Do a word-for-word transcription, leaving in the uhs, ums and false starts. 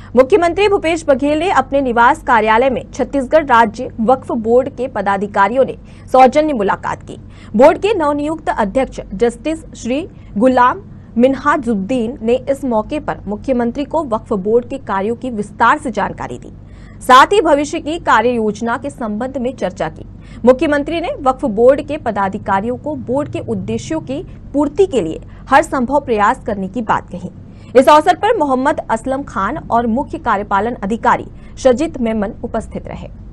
मुख्यमंत्री भूपेश बघेल ने अपने निवास कार्यालय में छत्तीसगढ़ राज्य वक्फ बोर्ड के पदाधिकारियों ने सौजन्य मुलाकात की। बोर्ड के नवनियुक्त अध्यक्ष जस्टिस श्री गुलाम मिन्हाजुद्दीन ने इस मौके पर मुख्यमंत्री को वक्फ बोर्ड के कार्यों की विस्तार से जानकारी दी, साथ ही भविष्य की कार्य योजना के संबंध में चर्चा की। मुख्यमंत्री ने वक्फ बोर्ड के पदाधिकारियों को बोर्ड के उद्देश्यों की पूर्ति के लिए हर संभव प्रयास करने की बात कही। इस अवसर पर मोहम्मद असलम खान और मुख्य कार्यपालन अधिकारी शजीत मेमन उपस्थित रहे।